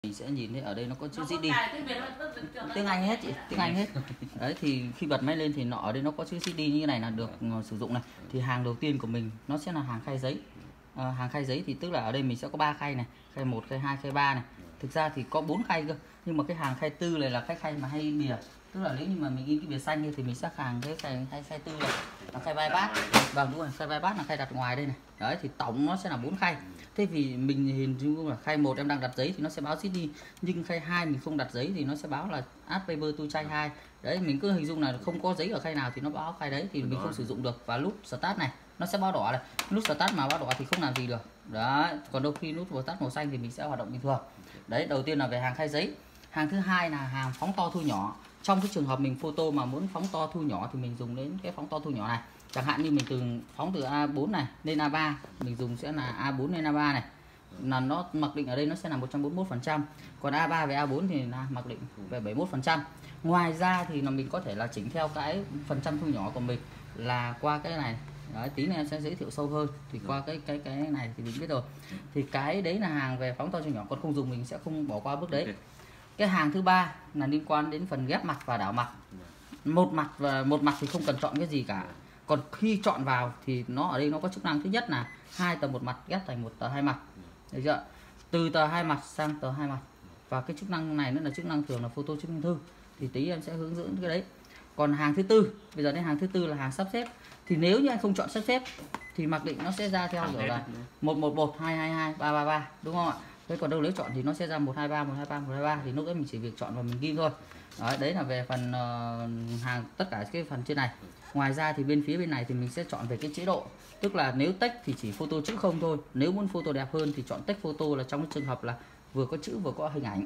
Mình sẽ nhìn thấy ở đây nó có chữ CD. Tiếng Anh hết chị, tiếng Anh hết. Đấy thì khi bật máy lên thì nó ở đây nó có chữ CD như thế này là được sử dụng này. Thì hàng đầu tiên của mình nó sẽ là hàng khay giấy. Hàng khay giấy thì tức là ở đây mình sẽ có 3 khay này, khay 1, khay 2, khay 3 này. Thực ra thì có 4 khay cơ. Nhưng mà cái hàng khay tư này là cái khay mà hay in bìa. Tức là nếu như mà mình in cái bìa xanh như thì mình sẽ hàng cái khay tư này là khay vai bát. Vâng đúng rồi, khay vai bát là khay đặt ngoài đây này. Đấy thì tổng nó sẽ là 4 khay. Thế vì mình hình dung là khay 1 em đang đặt giấy thì nó sẽ báo CD, nhưng khay 2 mình không đặt giấy thì nó sẽ báo là add paper to chai 2. Đấy mình cứ hình dung là không có giấy ở khay nào thì nó báo khay đấy thì mình không sử dụng được. Và nút start này nó sẽ báo đỏ này, nút start mà báo đỏ thì không làm gì được. Đấy, còn đôi khi nút start màu xanh thì mình sẽ hoạt động bình thường. Đấy, đầu tiên là về hàng khay giấy. Hàng thứ hai là hàng phóng to thu nhỏ. Trong cái trường hợp mình photo mà muốn phóng to thu nhỏ thì mình dùng đến cái phóng to thu nhỏ này. Chẳng hạn như mình phóng từ A4 này lên A3, mình dùng sẽ là A4 lên A3 này. Là nó mặc định ở đây nó sẽ là 141%. Còn A3 về A4 thì là mặc định về 71%. Ngoài ra thì là mình có thể là chỉnh theo cái phần trăm thu nhỏ của mình là qua cái này. Đấy, tí nữa em sẽ giới thiệu sâu hơn thì qua cái này thì mình biết rồi. Thì cái đấy là hàng về phóng to thu nhỏ, còn không dùng mình sẽ không bỏ qua bước đấy. Cái hàng thứ ba là liên quan đến phần ghép mặt và đảo mặt. Một mặt thì không cần chọn cái gì cả. Còn khi chọn vào thì nó ở đây nó có chức năng thứ nhất là 2 tờ một mặt ghép thành 1 tờ 2 mặt. Được chưa? Từ tờ 2 mặt sang tờ 2 mặt. Và cái chức năng này nữa là chức năng thường là photo chứng minh thư. Thì tí em sẽ hướng dẫn cái đấy. Còn hàng thứ tư, bây giờ đến hàng thứ tư là hàng sắp xếp. Thì nếu như anh không chọn sắp xếp thì mặc định nó sẽ ra theo kiểu là 111, 222, 333, đúng không ạ? Thế còn đâu nếu chọn thì nó sẽ ra 123, 123, 123 thì lúc đấy mình chỉ việc chọn và mình ghi thôi. Đấy là về phần hàng tất cả cái phần trên này. Ngoài ra thì bên phía bên này thì mình sẽ chọn về cái chế độ. Tức là nếu text thì chỉ photo chữ không thôi. Nếu muốn photo đẹp hơn thì chọn text photo là trong cái trường hợp là vừa có chữ vừa có hình ảnh.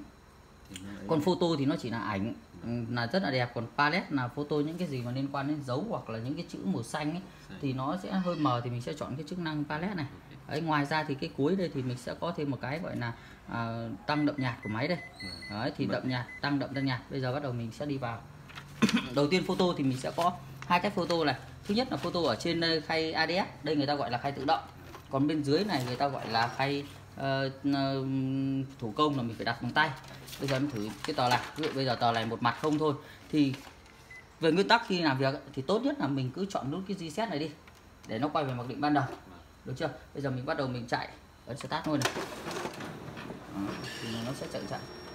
Còn photo thì nó chỉ là ảnh là rất là đẹp. Còn palette là photo những cái gì mà liên quan đến dấu hoặc là những cái chữ màu xanh ấy, thì nó sẽ hơi mờ thì mình sẽ chọn cái chức năng palette này. Đấy, ngoài ra thì cái cuối đây thì mình sẽ có thêm một cái gọi là tăng đậm nhạt của máy đây. Đấy, thì đậm nhạt, tăng đậm tăng nhạt. Bây giờ bắt đầu mình sẽ đi vào. Đầu tiên photo thì mình sẽ có hai cách photo này. Thứ nhất là photo ở trên khay ADS, đây người ta gọi là khay tự động. Còn bên dưới này người ta gọi là khay thủ công là mình phải đặt bằng tay. Bây giờ em thử cái tờ này, ví dụ bây giờ tờ này một mặt không thôi thì về nguyên tắc khi làm việc thì tốt nhất là mình cứ chọn nút cái reset này đi để nó quay về mặc định ban đầu, được chưa? Bây giờ mình bắt đầu mình chạy ấn start luôn này. Đó, thì nó sẽ chạy.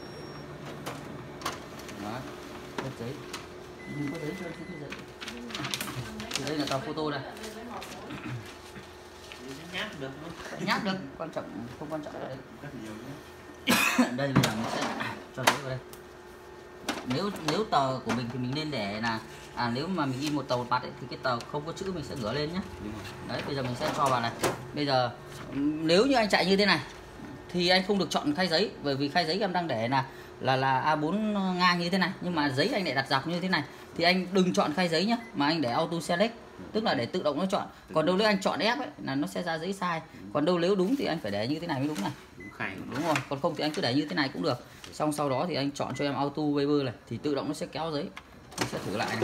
Đó, hết giấy. Mình có giấy chưa? Cái giấy. Thì đây là tờ photo này. Nháp được, quan trọng không quan trọng ở đây. Đây bây giờ mình sẽ cho giấy vào đây. Nếu tờ của mình thì mình nên để là nếu mà mình in một tờ một mặt ấy, thì cái tờ không có chữ mình sẽ ngửa lên nhé. Đấy, bây giờ mình sẽ cho vào này. Bây giờ nếu như anh chạy như thế này thì anh không được chọn khay giấy, bởi vì khay giấy em đang để là A4 ngang như thế này, nhưng mà giấy anh lại đặt dọc như thế này thì anh đừng chọn khay giấy nhá, mà anh để auto select, tức là để tự động nó chọn. Còn đâu nếu anh chọn ép ấy là nó sẽ ra giấy sai. Còn đâu nếu đúng thì anh phải để như thế này mới đúng này. Đúng rồi, còn không thì anh cứ để như thế này cũng được. Xong sau đó thì anh chọn cho em auto paper này thì tự động nó sẽ kéo giấy. Mình sẽ thử lại này.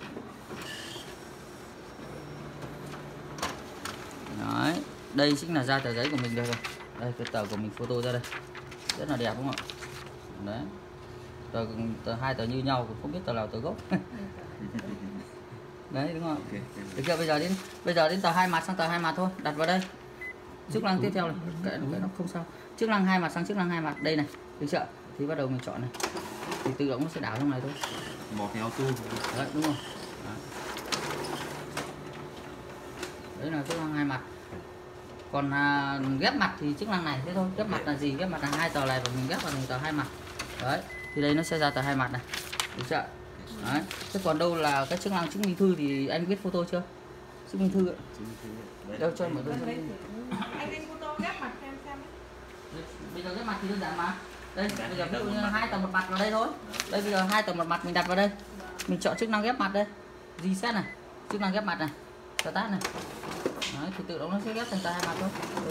Đấy, đây chính là ra tờ giấy của mình đây rồi. Đây cái tờ của mình photo ra đây. Rất là đẹp đúng không ạ? Đấy. Tờ hai tờ như nhau, không biết tờ nào tờ gốc. Đấy đúng không? Được chưa? Bây giờ đến tờ hai mặt sang tờ hai mặt thôi, đặt vào đây. Chức năng tiếp theo này, cái nó không sao. Chức năng hai mặt sang chức năng hai mặt đây này, được chưa? Thì bắt đầu mình chọn này. Thì tự động nó sẽ đảo trong này thôi. Một theo tu. Đấy đúng không? Đấy là chức năng hai mặt. Còn ghép mặt thì chức năng này thế thôi. Ghép mặt là gì? Ghép mặt là hai tờ này và mình ghép vào thành tờ hai mặt. Đấy, thì đây nó sẽ ra tờ hai mặt này. Được chưa? Đấy. Thế còn đâu là cái chức năng chứng minh thư thì anh viết photo chưa? Chứng minh thư ạ. Đâu cho mọi người anh photo ghép mặt xem. Bây giờ ghép mặt thì đơn giản mà. Đây, bây giờ ví dụ như hai tờ một mặt vào đây thôi. Đây bây giờ hai tờ một mặt mình đặt vào đây. Mình chọn chức năng ghép mặt đây. Reset này, chức năng ghép mặt này. Start này. Đấy, thì tự động nó sẽ ghép thành tờ hai mặt thôi.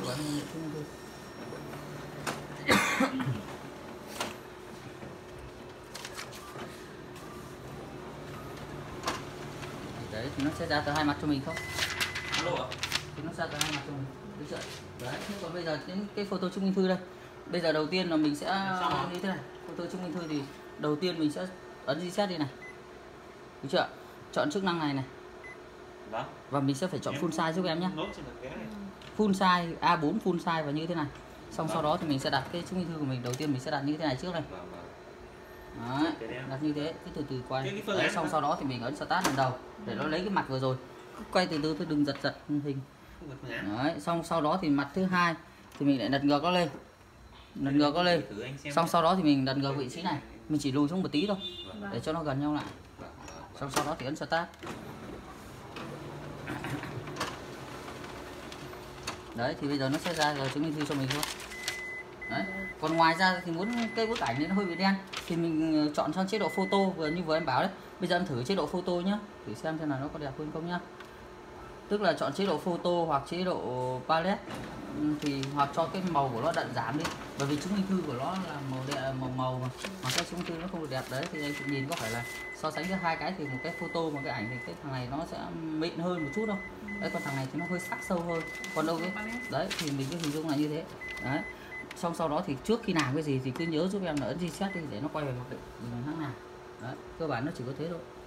Đấy thì nó sẽ ra tờ hai mặt cho mình không? Alo ạ? Thì nó ra tờ hai mặt cho mình. Được chưa? Đấy, thế còn bây giờ đến cái photo chứng minh thư đây. Bây giờ đầu tiên là mình sẽ như thế này, photo chứng minh thư thì đầu tiên mình sẽ ấn reset đi này, được chưa? Chọn chức năng này này. Vâng. Và mình sẽ phải chọn full size giúp em nhé. Full size A4 full size và như thế này. Xong sau đó thì mình sẽ đặt cái chứng minh thư của mình, đầu tiên mình sẽ đặt như thế này trước này. Đấy, đặt như thế, cứ từ từ quay. Đấy, xong sau đó thì mình ấn start lần đầu để nó lấy cái mặt vừa rồi. Quay từ từ thôi, đừng giật hình. Đấy, xong sau đó thì mặt thứ hai thì mình lại đặt ngược nó lên. Đặt ngược nó lên. Xong sau đó thì mình đặt ngược vị trí này. Mình chỉ lùi xuống một tí thôi để cho nó gần nhau lại. Xong sau đó thì ấn start. Đấy thì bây giờ nó sẽ ra rồi chứng minh thư cho mình thôi. Đấy. Còn ngoài ra thì muốn cái bức ảnh này nó hơi bị đen thì mình chọn sang chế độ photo vừa như vừa em bảo đấy. Bây giờ em thử chế độ photo nhá, để xem là nó có đẹp hơn không nhá. Tức là chọn chế độ photo hoặc chế độ palette thì hoặc cho cái màu của nó đậm giảm đi, bởi vì chứng minh thư của nó là màu đẹp, màu mà cái chứng minh thư nó không được đẹp đấy thì anh nhìn có phải là so sánh giữa hai cái thì một cái photo một cái ảnh thì cái thằng này nó sẽ mịn hơn một chút đâu. Đấy, còn thằng này thì nó hơi sắc sâu hơn. Còn đâu cái đấy thì mình cứ hình dung là như thế. Đấy. Xong sau đó thì trước khi làm cái gì thì cứ nhớ giúp em là ấn reset đi để nó quay về một định hãng nào. Đấy, cơ bản nó chỉ có thế thôi.